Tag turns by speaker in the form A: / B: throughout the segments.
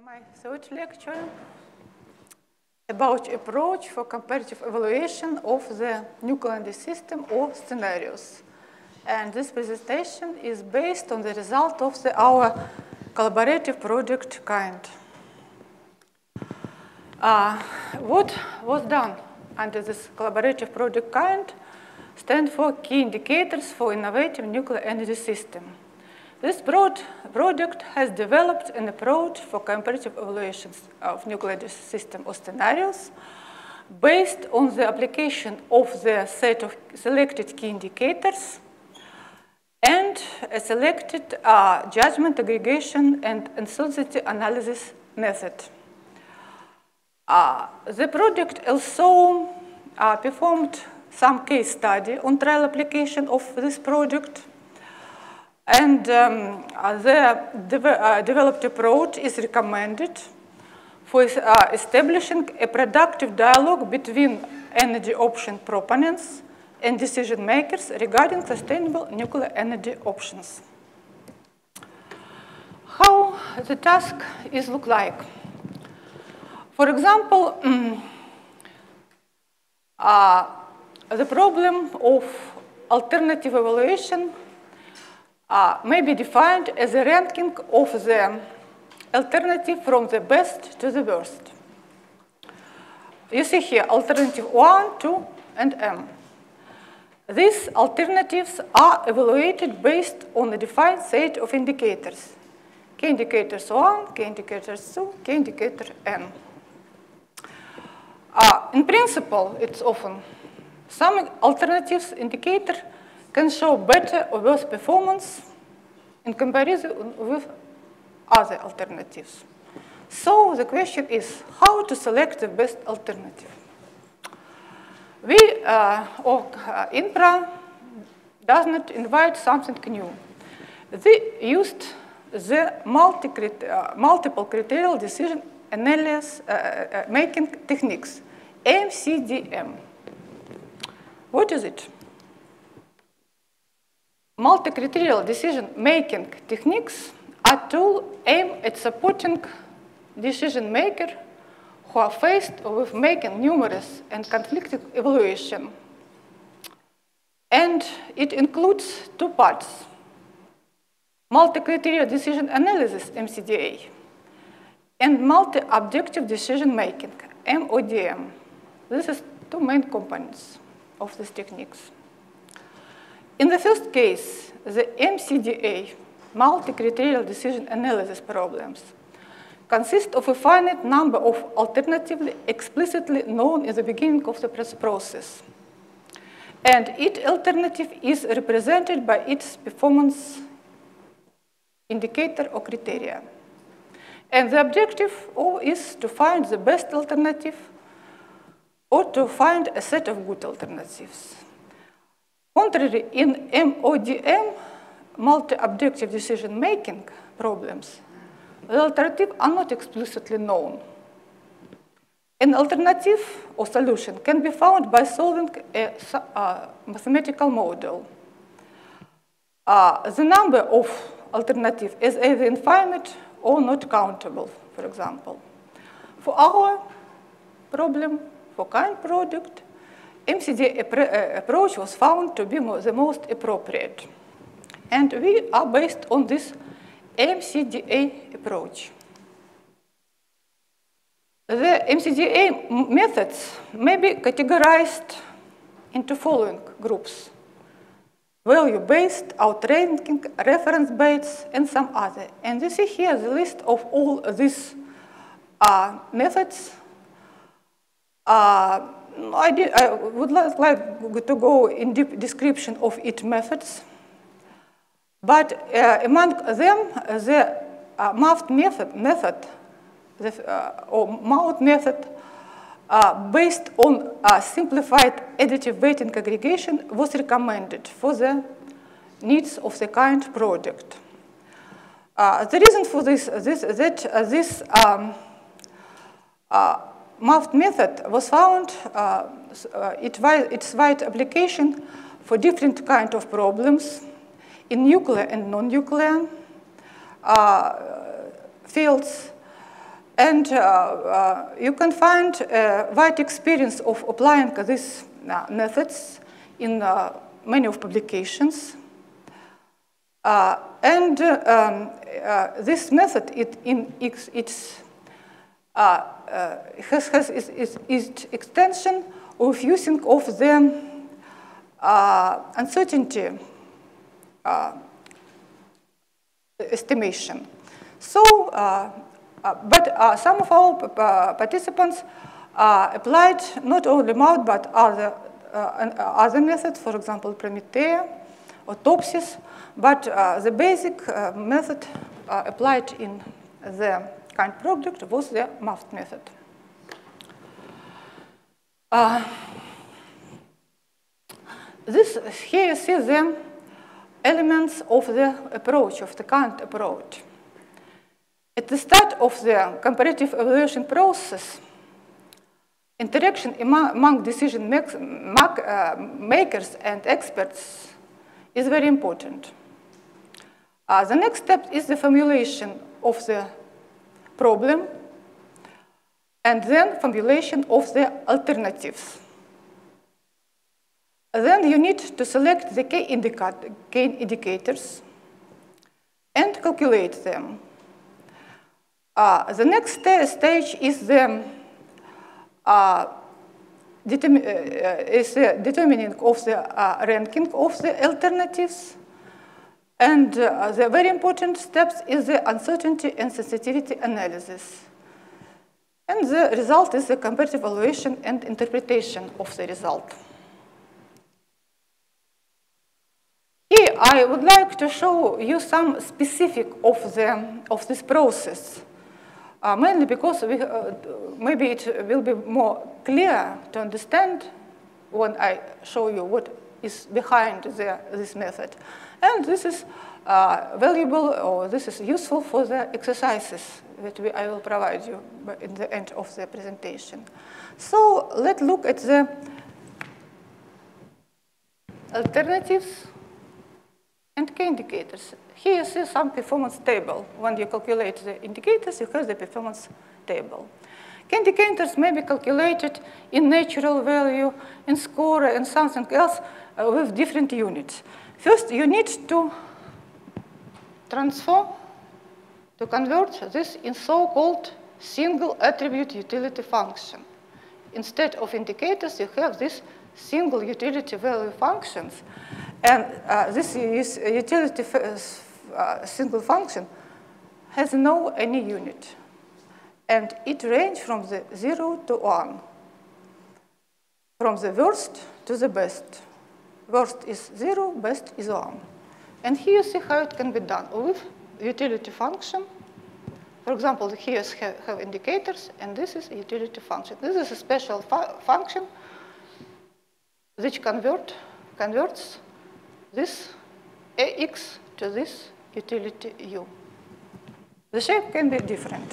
A: my third lecture about approach for comparative evaluation of the nuclear energy system or scenarios. And this presentation is based on the result of our collaborative project KIND. What was done under this collaborative project KIND stands for Key Indicators for Innovative Nuclear Energy System. This project has developed an approach for comparative evaluations of nuclear energy system or scenarios based on the application of the set of selected key indicators and a selected judgment aggregation and uncertainty analysis method. The project also performed some case study on trial application of this project. And the developed approach is recommended for establishing a productive dialogue between energy option proponents and decision makers regarding sustainable nuclear energy options. How the task is look like? For example, the problem of alternative evaluation may be defined as a ranking of the alternative from the best to the worst. You see here alternative 1, 2, and M. These alternatives are evaluated based on a defined set of indicators. K indicators 1, K indicators 2, K indicator N. In principle, it's often some alternatives indicator can show better or worse performance in comparison with other alternatives. So the question is how to select the best alternative. We, INPRA, does not invite something new. They used the multiple criteria decision analysis making techniques, MCDM. What is it? Multi-criterial decision-making techniques are tools aimed at supporting decision makers who are faced with making numerous and conflicting evaluations. And it includes two parts: multi-criteria decision analysis, MCDA, and multi-objective decision-making, MODM. This is two main components of these techniques. In the first case, the MCDA, multi-criteria decision analysis problems, consist of a finite number of alternatively explicitly known in the beginning of the process. And each alternative is represented by its performance indicator or criteria. And the objective is to find the best alternative or to find a set of good alternatives. Contrary, in MODM, multi-objective decision-making problems, the alternatives are not explicitly known. An alternative or solution can be found by solving a mathematical model. The number of alternatives is either infinite or not countable, for example. For our problem, for KIND project, MCDA approach was found to be the most appropriate. And we are based on this MCDA approach. The MCDA methods may be categorized into following groups: value-based, outranking, reference-based, and some other. And you see here the list of all these methods. I would like to go in deep description of each methods, but among them, the MAFT method, or MAUT method, based on simplified additive weighting aggregation, was recommended for the needs of the KIND project. The reason for this is that this MAFT method was found its wide application for different kinds of problems in nuclear and non-nuclear fields, And you can find a wide experience of applying these methods in many of publications. This method, has its extension of using of the uncertainty estimation. So, but some of our participants applied not only MAUT, but other methods, for example, Prometheus or TOPSIS, but the basic method applied in the kind product was the MAFT method. Here you see the elements of the approach, of the current approach. At the start of the comparative evaluation process, interaction among decision makers and experts is very important. The next step is the formulation of the problem, and then formulation of the alternatives. Then you need to select the key indicators and calculate them. The next stage is the determining of the ranking of the alternatives. And the very important steps is the uncertainty and sensitivity analysis. And the result is the comparative evaluation and interpretation of the result. Here, I would like to show you some specific of this process, mainly because maybe it will be more clear to understand when I show you what is behind this method. And this is valuable, or this is useful for the exercises that I will provide you in the end of the presentation. So let's look at the alternatives and key indicators. Here you see some performance table. When you calculate the indicators, you have the performance table. Key indicators may be calculated in natural value, in score, and something else with different units. First, you need to transform, to convert this in so-called single attribute utility function. Instead of indicators, you have this single utility value functions. And this utility single function has no any unit. And it ranges from the 0 to 1, from the worst to the best. Worst is 0, best is 1. And here you see how it can be done with utility function. For example, here you have indicators, and this is a utility function. This is a special function which converts this AX to this utility U. The shape can be different.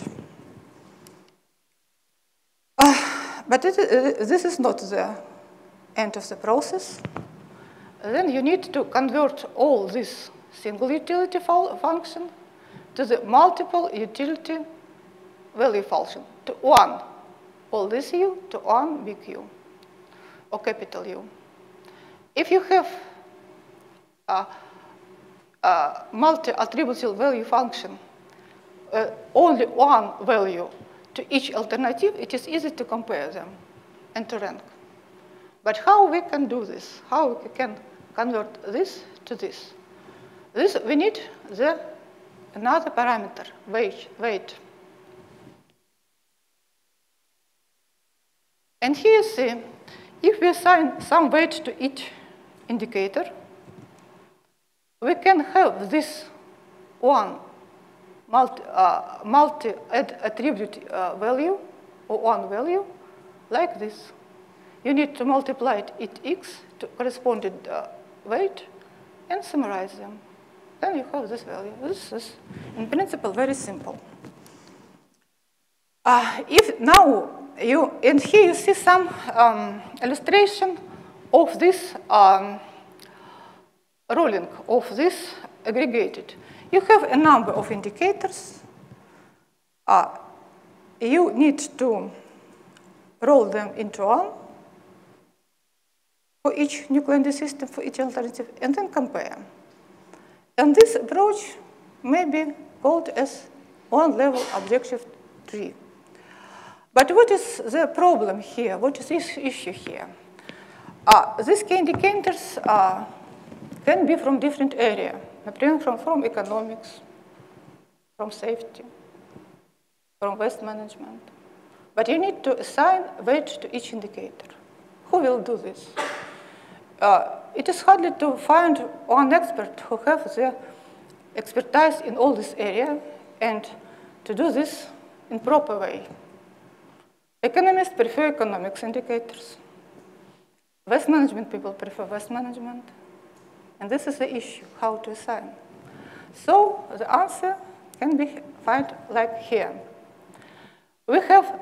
A: But this is not the end of the process. Then you need to convert all this single utility function to the multiple utility value function, to 1, all this U, to 1 big U, or capital U. If you have a multi-attributable value function, only one value to each alternative, it is easy to compare them and to rank. But how we can do this? How we can convert this to this? We need another parameter, weight. And here you see, if we assign some weight to each indicator, we can have this one multi-attribute value, or one value, like this. You need to multiply it x to corresponding weight and summarize them. Then you have this value. This is, in principle, very simple. And here you see some illustration of this ruling of this aggregated. You have a number of indicators, you need to roll them into one for each nuclear system, for each alternative, and then compare. And this approach may be called as one-level objective tree. But what is the problem here? What is this issue here? These key indicators can be from different areas, from economics, from safety, from waste management. But you need to assign weight to each indicator. Who will do this? It is hardly to find one expert who has the expertise in all this area and to do this in proper way. Economists prefer economics indicators. Waste management people prefer waste management. And this is the issue, how to assign. So the answer can be found like here. We have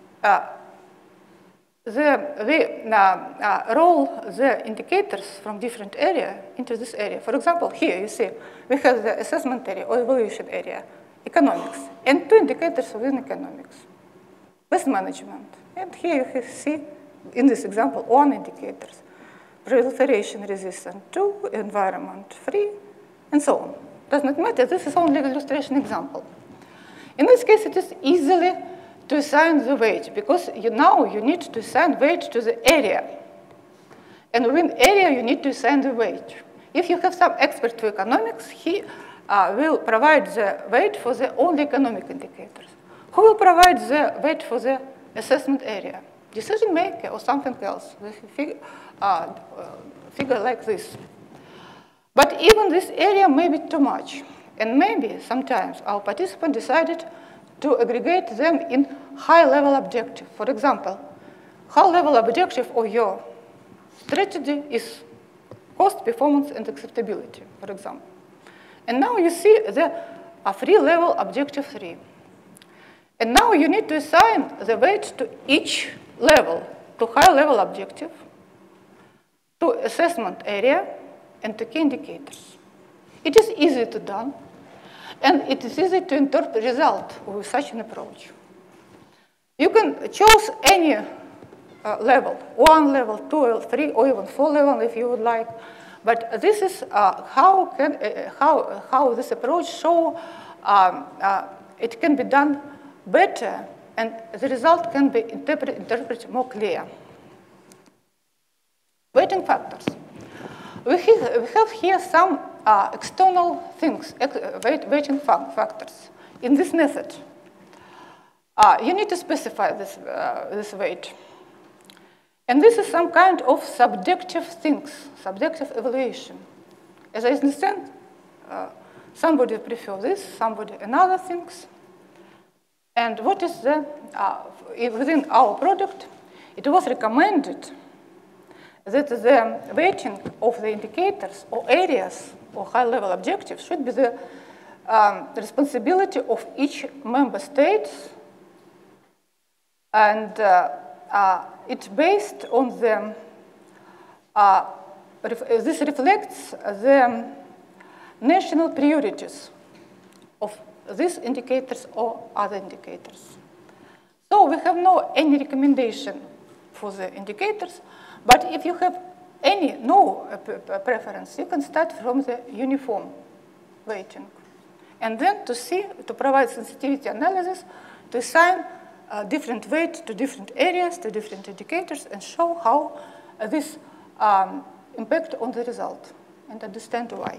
A: roll the indicators from different area into this area. For example, here you see we have the assessment area or evaluation area, economics, and two indicators within economics, waste management. And here you see, in this example, one indicators, proliferation resistant, two, environment free, and so on. Does not matter, this is only an illustration example. In this case, it is easily to assign the weight, because now you need to assign weight to the area. And within area, you need to assign the weight. If you have some expert to economics, he will provide the weight for the only economic indicators. Who will provide the weight for the assessment area? Decision maker or something else. Figure like this. But even this area may be too much. And maybe sometimes our participant decided to aggregate them in high-level objective. For example, high-level objective of your strategy is cost, performance, and acceptability, for example. And now you see the free-level objective 3. And now you need to assign the weight to each level, to high-level objective, to assessment area, and to key indicators. It is easy to do. And it is easy to interpret result with such an approach. You can choose any level, 1 level, 2 level, 3, or even 4 level if you would like. But this is how this approach show it can be done better, and the result can be interpreted more clear. Weighting factors. We have here some external things, weighting factors. In this method, you need to specify this weight. And this is some kind of subjective things, subjective evaluation. As I understand, somebody prefers this, somebody another things. And what is the, within our product, it was recommended that the weighting of the indicators or areas or high-level objectives should be the responsibility of each member state. And it's based on the, this reflects the national priorities of these indicators or other indicators. So we have no any recommendation for the indicators, but if you have no preference, you can start from the uniform weighting. And then to provide sensitivity analysis, to assign different weight to different areas, to different indicators, and show how this impact on the result, and understand why.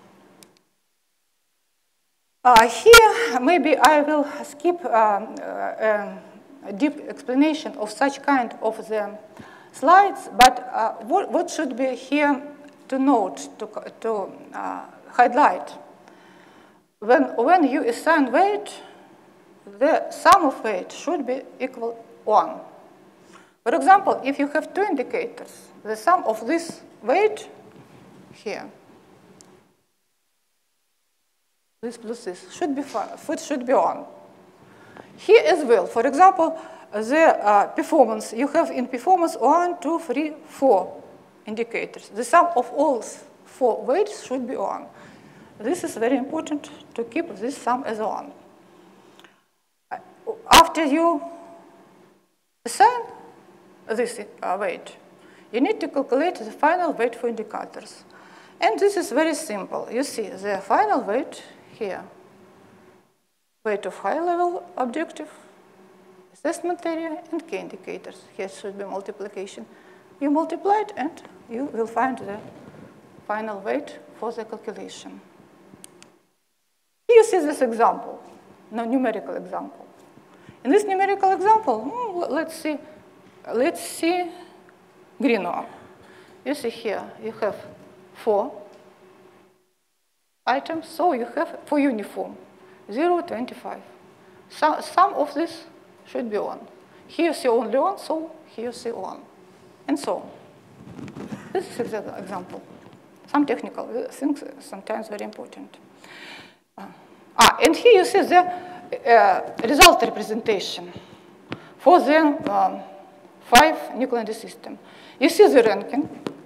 A: Here, maybe I will skip a deep explanation of such kind of the slides, but what should be here to note, to highlight? When you assign weight, the sum of weight should be equal 1. For example, if you have two indicators, the sum of this weight here, this plus this, should be 1. Here as well, for example, the performance, you have in performance 1, 2, 3, 4 indicators. The sum of all 4 weights should be 1. This is very important to keep this sum as 1. after you assign this weight, you need to calculate the final weight for indicators. And this is very simple. You see the final weight here, weight of high-level objective, assessment area, and key indicators. Here should be multiplication. You multiply it, and you will find the final weight for the calculation. Here you see this example, no numerical example. In this numerical example, let's see green one. You see here, you have 4 items, so you have for uniform, 0, 25. Some of this should be 1. Here you see only 1, so here you see 1, and so on. This is the example. Some technical things, sometimes very important. And here you see the result representation for the 5 Nuclear system. You see the ranking.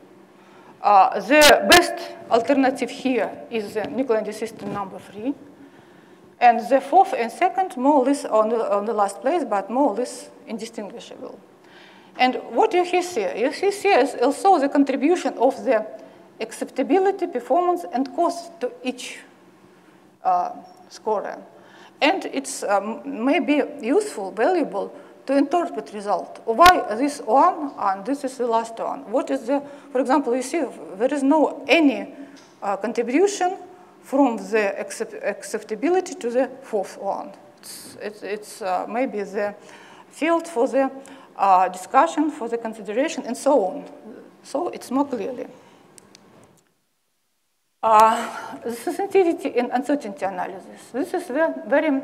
A: The best alternative here is the Nuclear system number 3. And the 4th and 2nd, more or less on the last place, but more or less indistinguishable. And what you see is also the contribution of the acceptability, performance, and cost to each scorer. And it's maybe useful, valuable to interpret result. Why this one and this is the last one? What is the, for example, you see there is no any contribution from the acceptability to the 4th one. It's maybe the field for the discussion, for the consideration, and so on. So it's more clearly. The sensitivity and uncertainty analysis. This is the very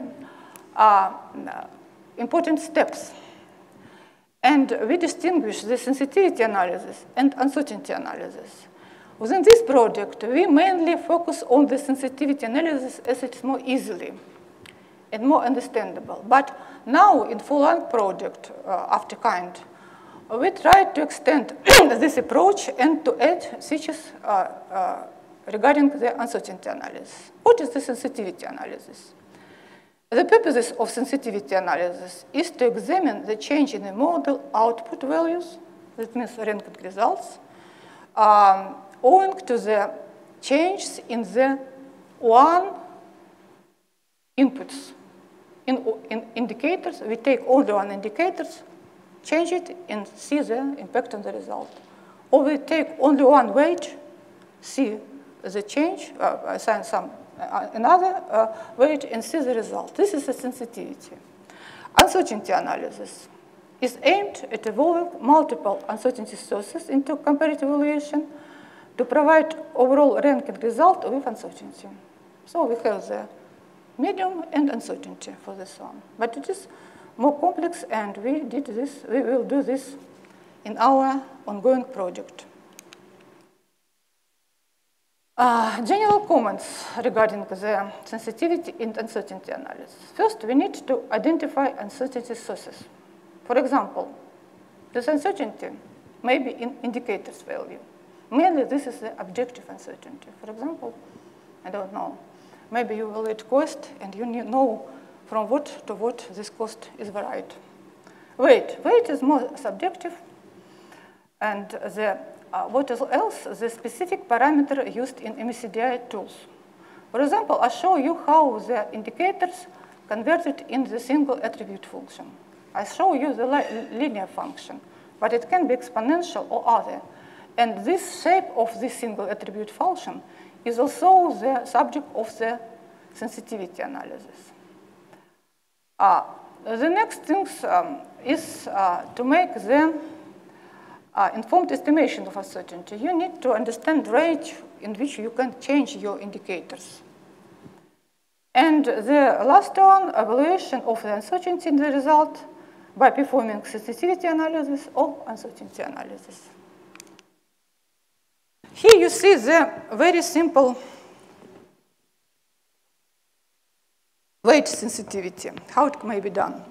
A: important steps. And we distinguish the sensitivity analysis and uncertainty analysis. Within this project, we mainly focus on the sensitivity analysis as it's more easily and more understandable. But now in full-length project, after kind, we try to extend this approach and to add features regarding the uncertainty analysis. What is the sensitivity analysis? The purposes of sensitivity analysis is to examine the change in the model output values, that means ranked results, owing to the changes in the one inputs. In indicators, we take all the one indicators, change it, and see the impact on the result. Or we take only one weight, see the change, assign some another weight, and see the result. This is the sensitivity. Uncertainty analysis is aimed at evolving multiple uncertainty sources into comparative evaluation to provide overall ranking result with uncertainty. So we have the medium and uncertainty for this one. But it is more complex, and we will do this in our ongoing project. General comments regarding the sensitivity and uncertainty analysis. First, we need to identify uncertainty sources. For example, this uncertainty may be in indicators value. Mainly, this is the objective uncertainty. For example, I don't know, maybe you will add cost, and you know from what to what this cost is varied. Weight is more subjective, and what else? The specific parameter used in MSCDI tools. For example, I show you how the indicators converted in the single attribute function. I show you the linear function, but it can be exponential or other. And this shape of this single attribute function is also the subject of the sensitivity analysis. The next thing is to make the informed estimation of uncertainty. You need to understand the range in which you can change your indicators. And the last one, evaluation of the uncertainty in the result by performing sensitivity analysis or uncertainty analysis. Here you see the very simple weight sensitivity, how it may be done.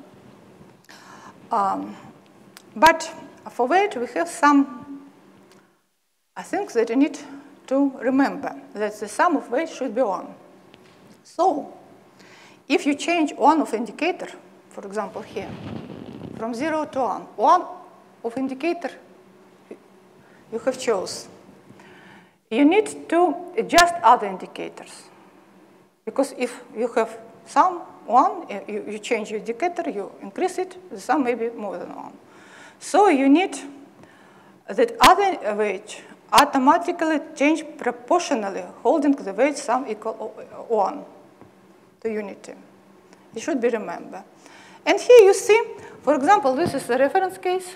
A: But for weight, we have some things that you need to remember, that the sum of weight should be 1. So if you change one of indicator, for example, here, from 0 to 1. One of indicator you have chose. You need to adjust other indicators. Because if you have sum 1, you change your indicator, you increase it, the sum may be more than 1. So you need that other weight automatically change proportionally, holding the weight sum equal 1 to unity. It should be remembered. And here you see, for example, this is the reference case.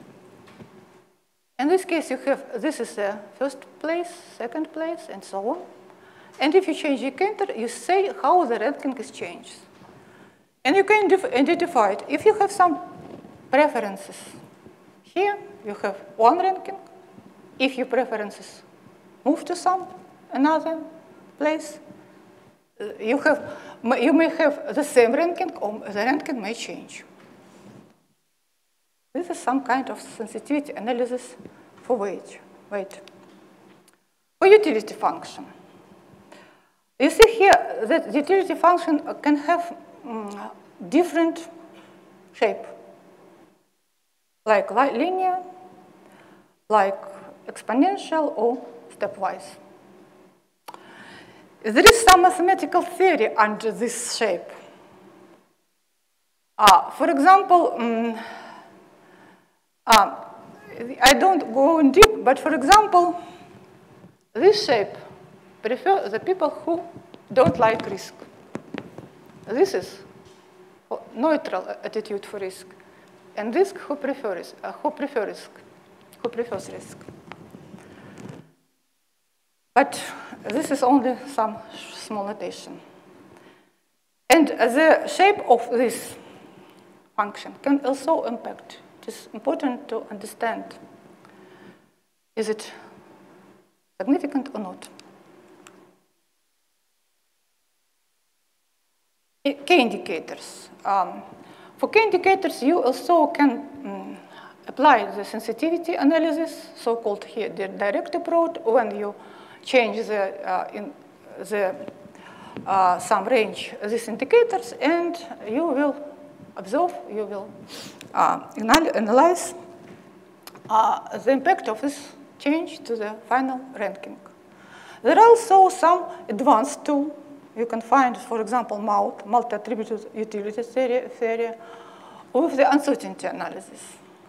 A: In this case, you have, this is the first place, second place, and so on. And if you change the indicator, you say how the ranking is changed. And you can identify it. If you have some preferences, here you have one ranking. If your preferences move to some another place, you may have the same ranking, or the ranking may change. This is some kind of sensitivity analysis for weight. For utility function. You see here that the utility function can have different shape, like linear, like exponential, or stepwise. There is some mathematical theory under this shape. For example, I don't go in deep, but for example, this shape prefer the people who don't like risk. This is neutral attitude for risk, and this who prefers risk. But this is only some small notation. And the shape of this function can also impact. It is important to understand, is it significant or not? K indicators. For K indicators, you also can apply the sensitivity analysis, so-called here the direct approach, when you change some range these indicators, and you will observe, you will analyze the impact of this change to the final ranking. There are also some advanced tools. You can find, for example, MAUT, multi-attributed utility theory, with the uncertainty analysis.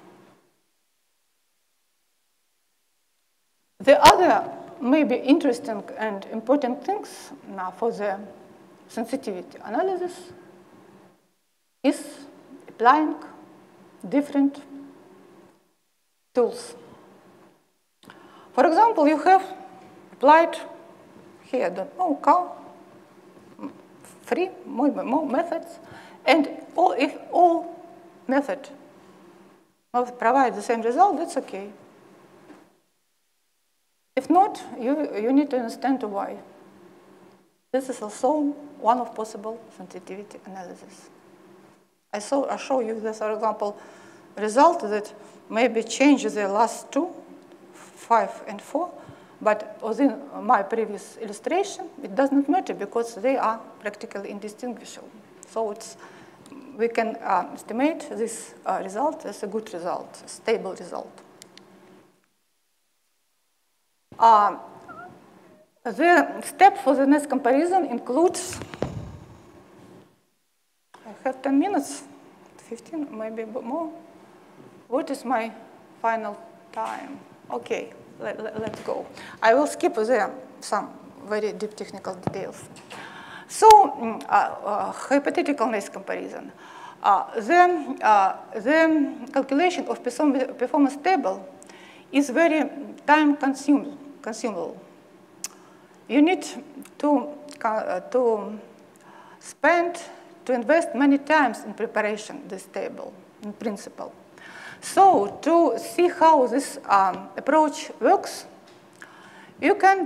A: The other maybe interesting and important things now for the sensitivity analysis is applying different tools. For example, you have applied here the free methods, and if all methods provide the same result, that's okay. If not, you need to understand why. This is also one of possible sensitivity analysis. I show you this, for example, result that maybe changes the last two, 5 and 4, but within my previous illustration, it does not matter because they are practically indistinguishable. So we can estimate this result as a good result, a stable result. The step for the next comparison includes, I have 10 minutes, 15, maybe more. What is my final time? Okay, let's go. I will skip some very deep technical details. So, hypothetical next comparison. The calculation of performance table is very time consumable. You need to invest many times in preparation this table, in principle. So to see how this approach works, you can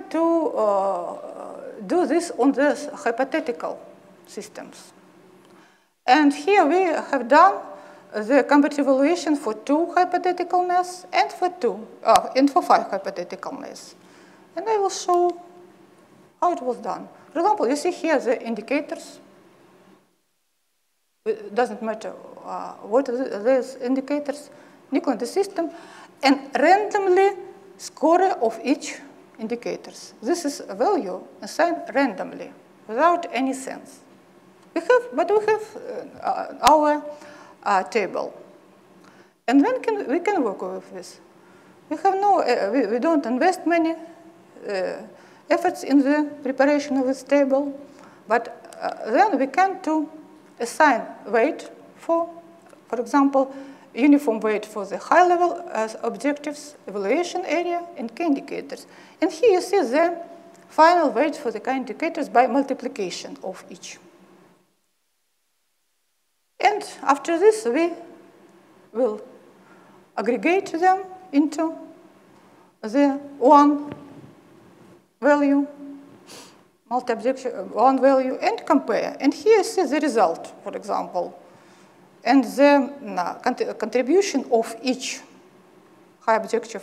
A: do this on the hypothetical systems. And here we have done the comparative evaluation for 2 hypothetical nests and for 5 hypothetical nests. And I will show how it was done. For example, you see here the indicators. It doesn't matter what are these indicators, nickel in the system, and randomly score of each indicators. This is a value assigned randomly, without any sense. We have our table. And then we can work with this. We have we don't invest many efforts in the preparation of this table, but then we can assign weight for example, uniform weight for the high-level objectives, evaluation area, and key indicators. And here you see the final weight for the key indicators by multiplication of each. And after this, we will aggregate them into the one value, multi-objective one value, and compare. And here you see the result, for example, and the contribution of each high objective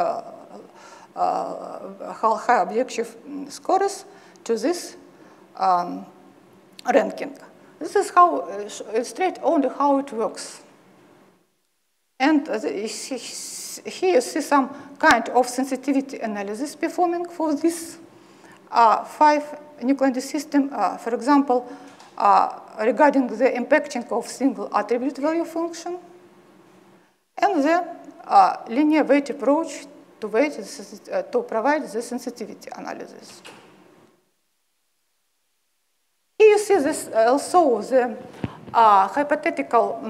A: scores to this ranking. This is how illustrate only how it works. And here you see some kind of sensitivity analysis performing for this 5 nuclear system. For example, regarding the impacting of single attribute value function, and the linear weight approach to provide the sensitivity analysis. Here you see this also the hypothetical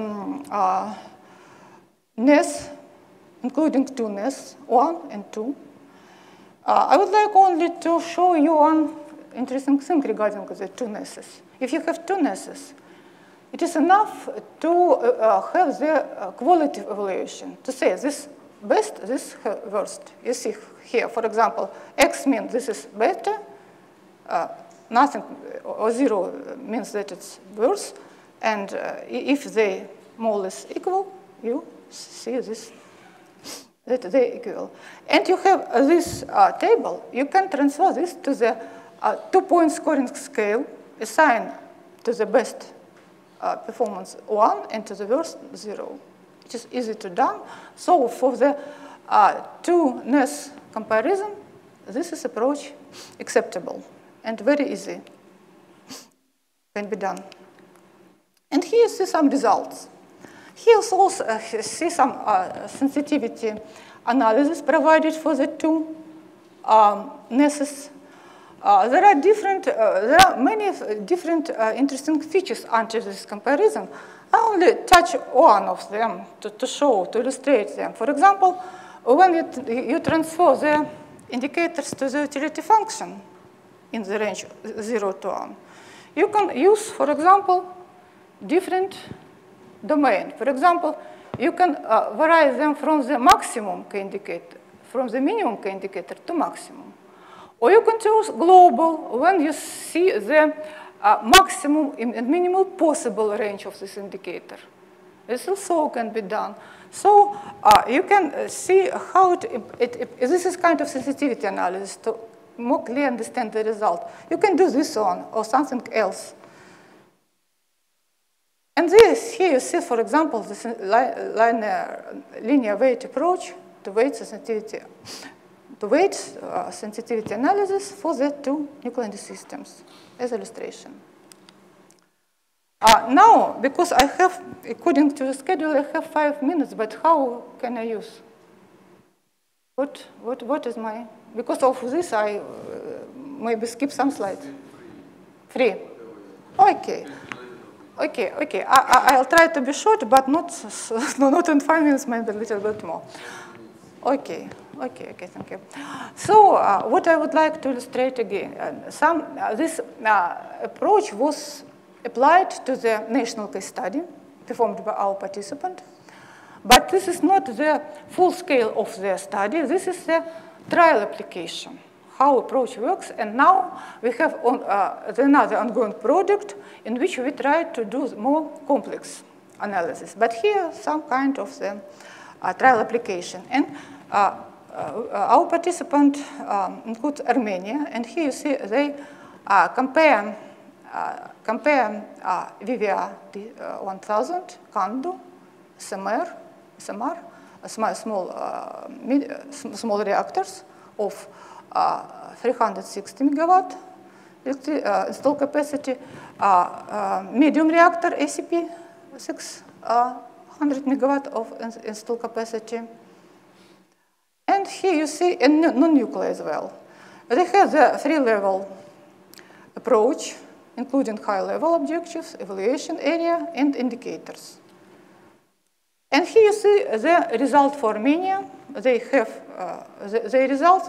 A: NES, including two NES, 1 and 2. I would like only to show you one interesting thing regarding the two NESs. If you have two NESs, it is enough to have the quality evaluation, to say this best, this worst. You see here, for example, X means this is better, nothing or 0 means that it's worse, and if they more or less equal, you see this, that they equal. And you have this table, you can transfer this to the 2-point scoring scale, assign to the best performance 1 and to the worst 0. It is easy to do. So for the two NES comparison, this is approach acceptable and very easy, can be done. And here you see some results. Here you also see some sensitivity analysis provided for the two NESs. There are many different interesting features under this comparison. I only touch one of them to illustrate them. For example, when you transfer the indicators to the utility function in the range 0 to 1, you can use, for example, different domain. For example, you can vary them from the maximum key indicator, from the minimum key indicator to maximum. Or you can choose global when you see the maximum and minimal possible range of this indicator. This also can be done. So you can see how this is kind of sensitivity analysis to more clearly understand the result. You can do this one or something else. And this here you see, for example, this linear weight approach to weight sensitivity. To weight sensitivity analysis for the two nuclear systems as illustration. Now, because I have, according to the schedule, I have 5 minutes, but how can I use? What is my, because of this, I maybe skip some slides. 3. Okay. Okay. I'll try to be short, but not in 5 minutes, maybe a little bit more. Okay, thank you. So what I would like to illustrate again, this approach was applied to the national case study performed by our participant, but this is not the full scale of the study. This is the trial application, how approach works, and now we have another ongoing project in which we try to do more complex analysis. But here, some kind of the trial application. And our participant includes Armenia, and here you see they compare compare VVR 1000, CANDU, SMR, small reactors of 360 megawatt install capacity, medium reactor ACP 600 megawatt of install capacity. And here you see a non-nuclear as well. They have the three-level approach, including high-level objectives, evaluation area, and indicators. And here you see the result for Armenia. They have the results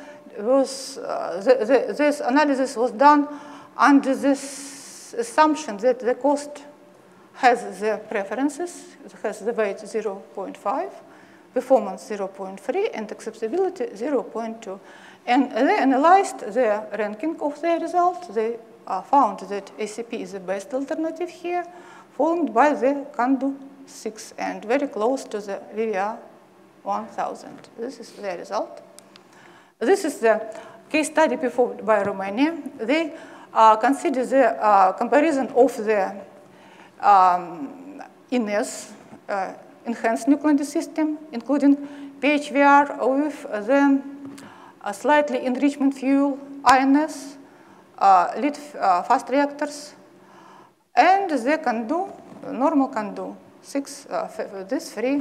A: this analysis was done under this assumption that the cost has the preferences, it has the weight 0.5, performance 0.3, and acceptability 0.2. And they analyzed the ranking of their results. They found that ACP is the best alternative here, followed by the CANDU 6 and very close to the VVR 1000. This is their result. This is the case study performed by Romania. They consider the comparison of the INES, enhanced nuclear energy system, including PHVR with the slightly enrichment fuel, INS, lead fast reactors, and the CANDU, normal CANDU, these three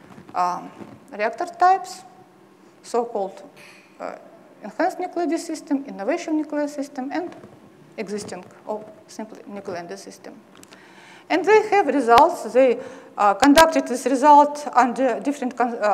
A: reactor types, so-called enhanced nuclear energy system, innovation nuclear system, and existing or simply nuclear energy system. And they have results. They conducted this result under different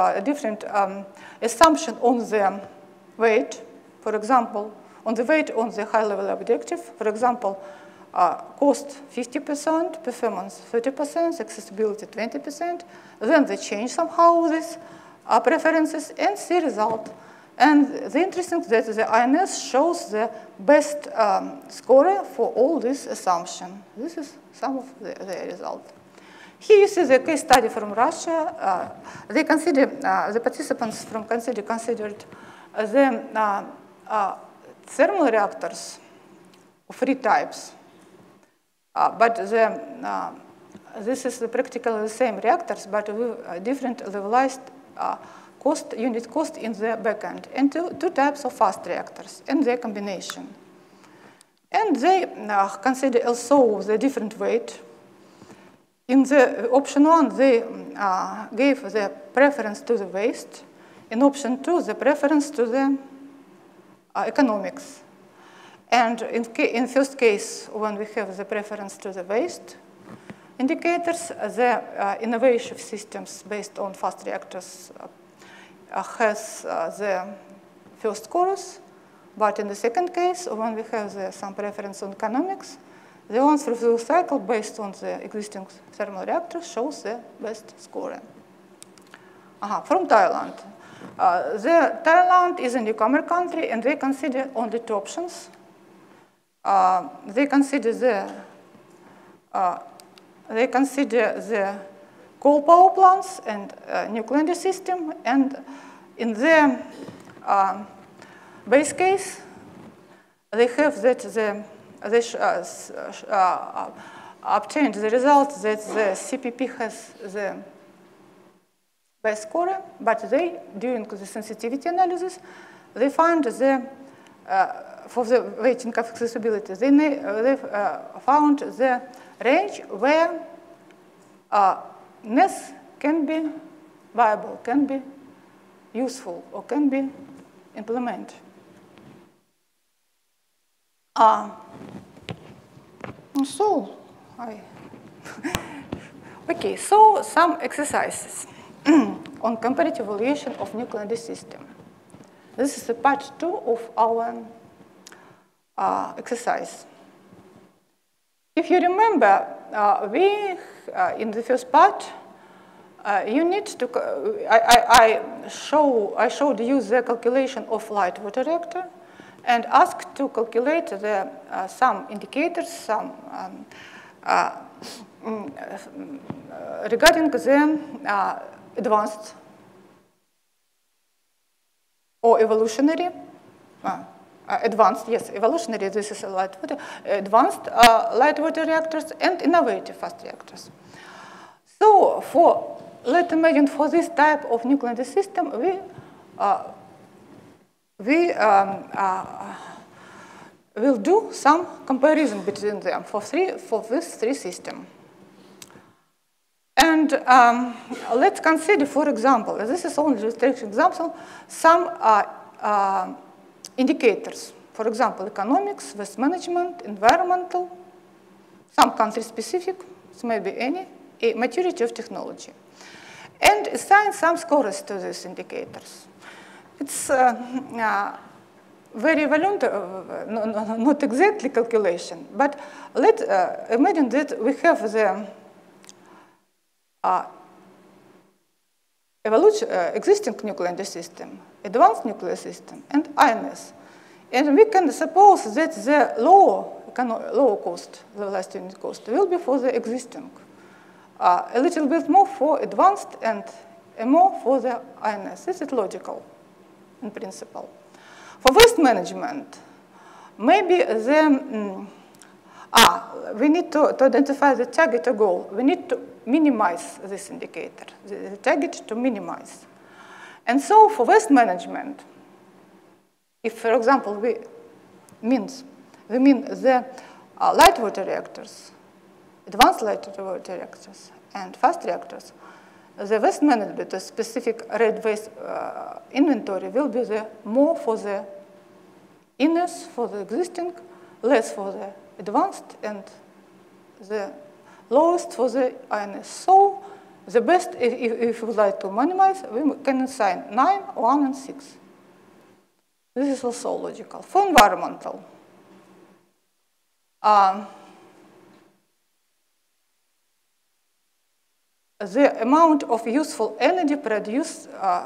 A: assumption on the weight. For example, on the weight on the high-level objective. For example, cost 50%, performance 30%, accessibility 20%. Then they change somehow these preferences and see result. And the interesting that the INS shows the best score for all this assumption. This is some of the result. Here you see the case study from Russia. They consider the participants from considered the thermal reactors of three types. But this is practically the same reactors, but with different levelized unit cost in the backend, and two types of fast reactors and their combination. And they consider also the different weight. In the option 1, they gave the preference to the waste. In option 2, the preference to the economics. And in first case, when we have the preference to the waste indicators, the innovation systems based on fast reactors has the first scores. But in the second case, when we have some preference on economics, the ones through the cycle based on the existing thermal reactors shows the best score. From Thailand. Thailand is a newcomer country, and they consider only two options. They consider the coal power plants and nuclear energy system, and in the base case, they have that they obtained the result that the CPP has the best score, but they, during the sensitivity analysis, they find the for the weighting of accessibility, they found the range where NES can be viable, can be useful, or can be implemented. Okay, so some exercises on comparative evaluation of nuclear energy system. This is the part 2 of our exercise. If you remember, in the first part, you need to, I showed you the calculation of light water reactor and asked to calculate some indicators, some regarding the advanced or evolutionary, advanced, yes, evolutionary, this is a light water, advanced light water reactors and innovative fast reactors. So let's imagine for this type of nuclear energy system, we will do some comparison between them for this three systems. And let's consider, for example, this is only illustration example, some indicators. For example, economics, waste management, environmental, some country-specific, so maybe any, maturity of technology. And assign some scores to these indicators. It's very voluntary, not exactly calculation, but let's imagine that we have the existing nuclear energy system, advanced nuclear system, and INS. And we can suppose that the low cost, the last unit cost, will be for the existing. A little bit more for advanced and more for the INS. This is logical in principle. For waste management, maybe we need to identify the target or goal. We need to minimize this indicator, the target to minimize. And so for waste management, if, for example, we mean the light water reactors, advanced light water reactors, and fast reactors, the waste management, the specific red waste inventory will be more for the INS, for the existing, less for the advanced, and the lowest for the INS. So the best, if we would like to minimize, we can assign 9, 1, and 6. This is also logical. For environmental, the amount of useful energy produced,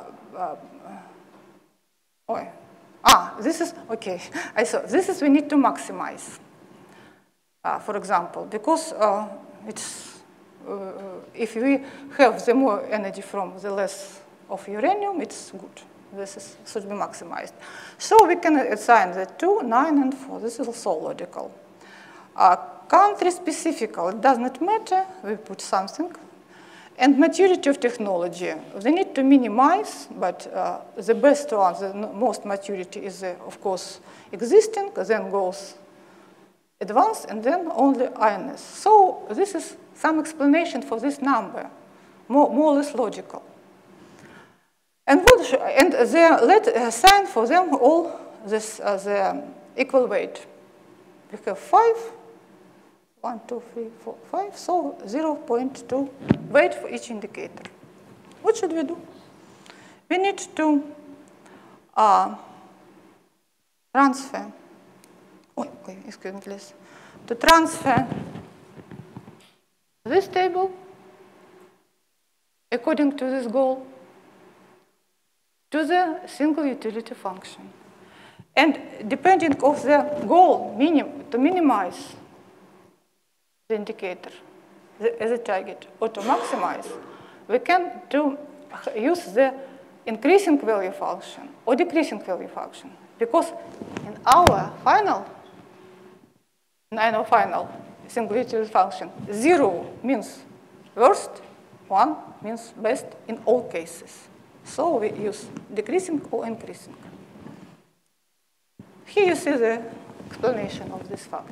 A: this is, okay, I saw, this is we need to maximize, for example, because if we have the more energy from the less of uranium, it's good. This should be maximized. So we can assign the 2, 9, and 4. This is also logical. Country specific, it does not matter, we put something. And maturity of technology, they need to minimize, but the best one, the most maturity is, of course, existing, then goes advanced, and then only INS. So this is some explanation for this number, more or less logical. And let's assign for them all this the equal weight. We have 5. 1, 2, 3, 4, 5, so 0.2 weight for each indicator. What should we do? We need to transfer, excuse me, please, to transfer this table according to this goal to the single utility function. And depending on the goal to minimize the indicator as a target, or to maximize, we can use the increasing value function or decreasing value function. Because in our final single utility function, 0 means worst, 1 means best in all cases. So we use decreasing or increasing. Here you see the explanation of this fact.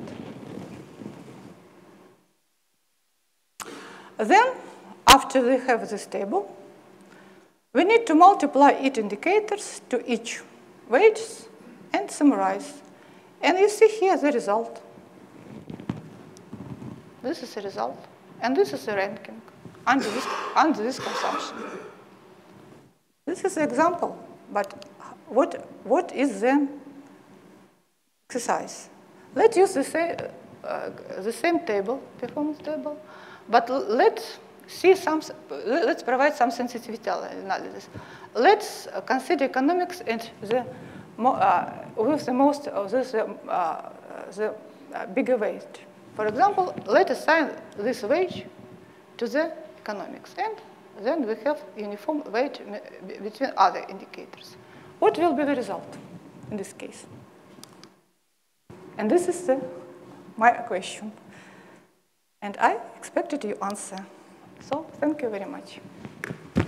A: Then, after we have this table, we need to multiply each indicators to each weights and summarize. And you see here the result. This is the result, and this is the ranking under this consumption. This is the example, but what is the exercise? Let's use the same table, performance table. But let's provide some sensitivity analysis. Let's consider economics and with the most of this, the bigger weight. For example, let us assign this weight to the economics, and then we have uniform weight between other indicators. What will be the result in this case? And this is my question. And I expected your answer. So thank you very much.